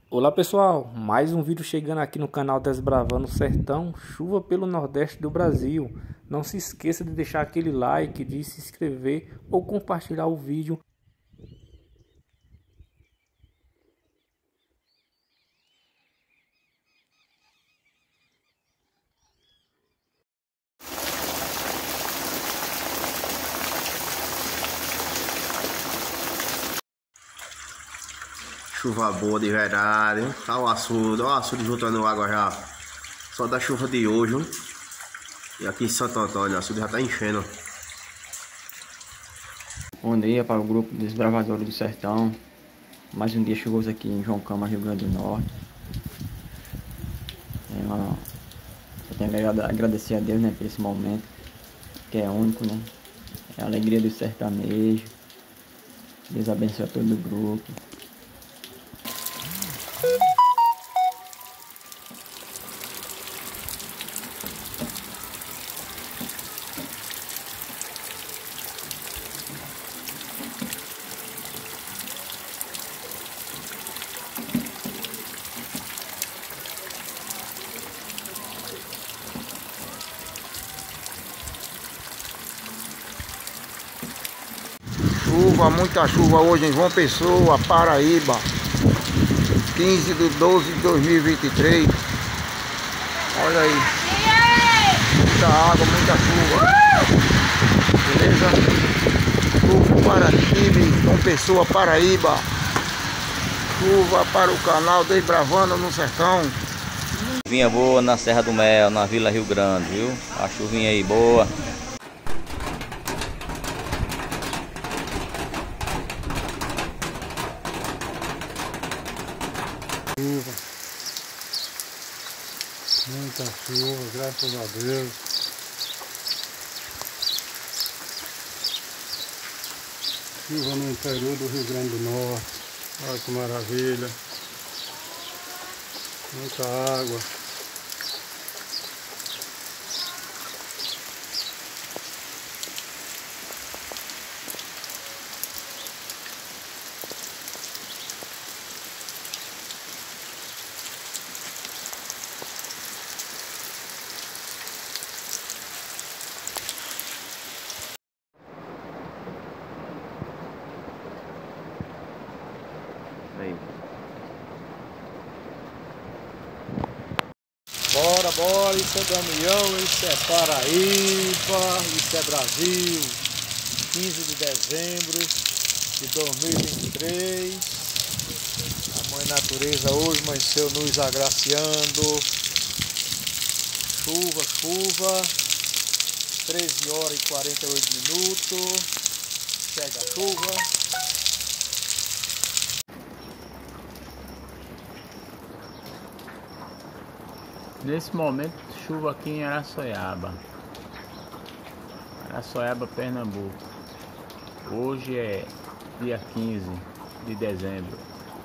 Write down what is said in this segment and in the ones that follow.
Olá pessoal, mais um vídeo chegando aqui no canal Desbravando o Sertão. Chuva pelo Nordeste do Brasil. Não se esqueça de deixar aquele like, de se inscrever ou compartilhar o vídeo. Chuva boa de verdade, hein? Tá o açude, ó o açude juntando água já. Só da chuva de hoje, hein? E aqui em Santo Antônio, o açude já tá enchendo. Bom dia para o grupo Desbravadores do Sertão. Mais um dia chuvoso aqui em João Câmara, Rio Grande do Norte. Eu tenho que agradecer a Deus, né, por esse momento, que é único, né? É a alegria do sertanejo. Deus abençoe a todo o grupo. Chuva, muita chuva hoje em João Pessoa, Paraíba, 15/12/2023. Olha aí, muita água, muita chuva. Beleza? Chuva para Chile, João Pessoa, Paraíba. Chuva para o canal Desbravando no Sertão. Chuvinha boa na Serra do Mel, na Vila Rio Grande, viu? A chuvinha aí boa. Muita chuva, graças a Deus. Chuva no interior do Rio Grande do Norte. Olha que maravilha. Muita água. Aí. Bora, isso é Damião, isso é Paraíba, isso é Brasil. 15 de dezembro de 2023. A Mãe Natureza hoje amanheceu nos agraciando. Chuva. 13h48. Chega a chuva. Nesse momento, chuva aqui em Araçoiaba, Pernambuco. Hoje é dia 15 de dezembro.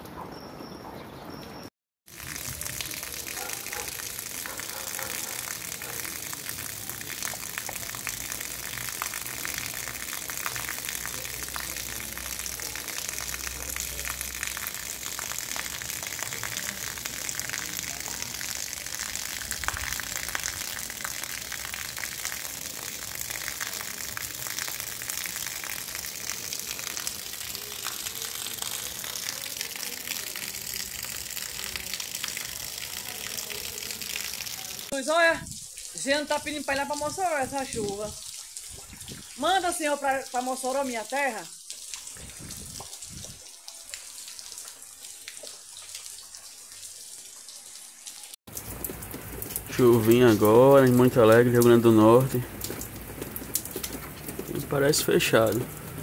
Olha, Jean tá pedindo pra ir lá pra Mossoró essa chuva. Manda, senhor, pra Mossoró, minha terra. Chuvinha agora em Monte Alegre, Rio Grande do Norte. E parece fechado.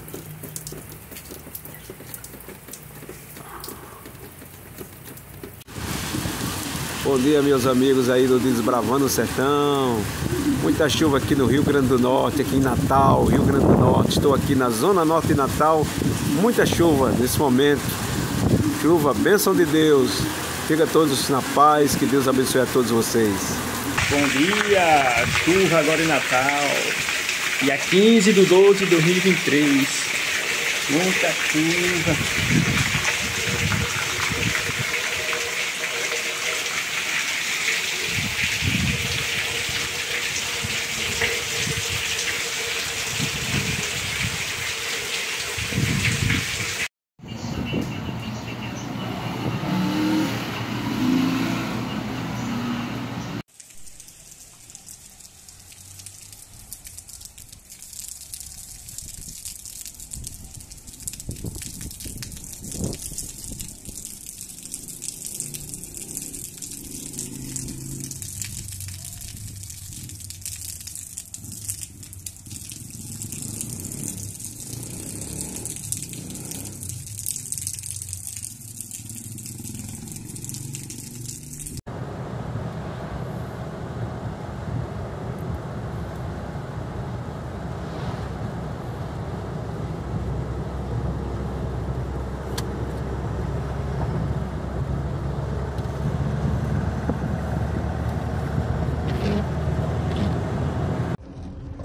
Bom dia, meus amigos aí do Desbravando o Sertão. Muita chuva aqui no Rio Grande do Norte, aqui em Natal, Rio Grande do Norte. Estou aqui na Zona Norte de Natal. Muita chuva nesse momento. Chuva, bênção de Deus. Fica todos na paz, que Deus abençoe a todos vocês. Bom dia, chuva agora em Natal. Dia 15/12/2023. Muita chuva.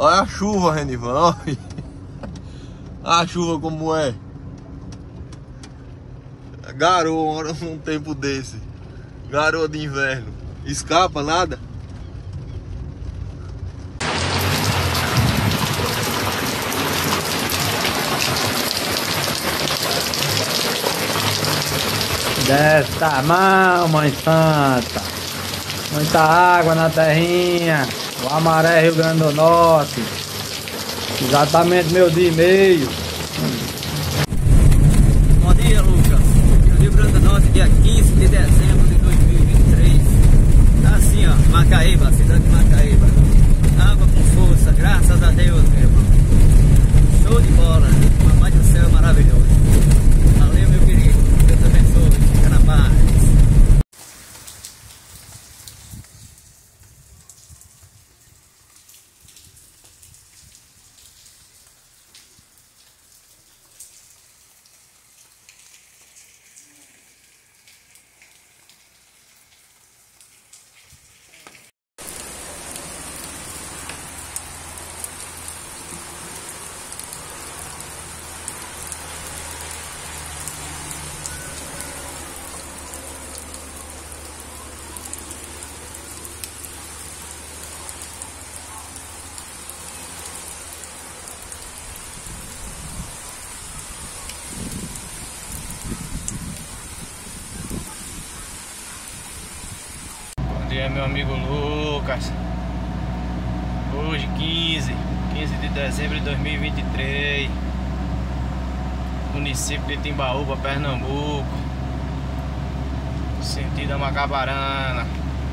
Olha a chuva, Renivan, olha. A chuva como é. Garoa num tempo desse. Garoa de inverno. Escapa nada? Desta mão, Mãe Santa. Muita água na terrinha. O Amaré, Rio Grande do Norte. Exatamente meu dia e meio. Bom dia, Lucas. Rio Grande do Norte, dia 15 de dezembro de 2023. Tá assim, ó, Macaíba, cidade de Macaíba. Água com força, graças a Deus, meu irmão. Show de bola. Mamãe do céu maravilhoso. Valeu, meu querido. Deus abençoe. Fica na paz. Bom dia, meu amigo Lucas. Hoje 15 de dezembro de 2023, município de Timbaúba, Pernambuco, sentido Macabarana.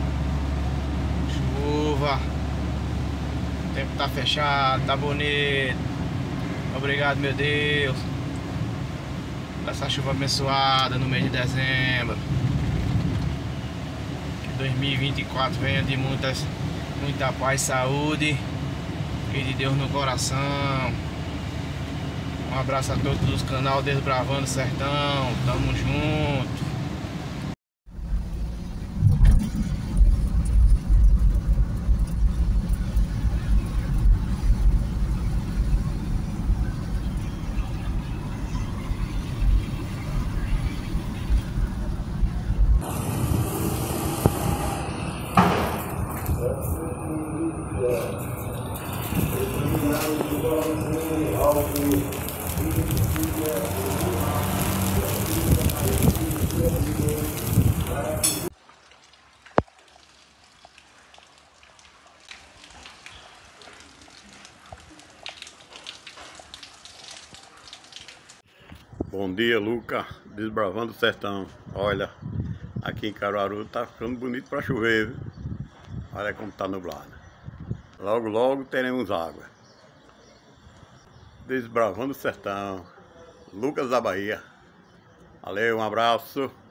Chuva, o tempo tá fechado, tá bonito. Obrigado, meu Deus, por essa chuva abençoada no mês de dezembro. 2024 venha de muita paz, saúde e de Deus no coração. Um abraço a todos do canal Desbravando o Sertão. Tamo junto. Bom dia, Luca, Desbravando o Sertão. Olha, aqui em Caruaru tá ficando bonito para chover, viu? Olha como tá nublado. Logo, logo teremos água. Desbravando o Sertão, Lucas da Bahia. Valeu, um abraço.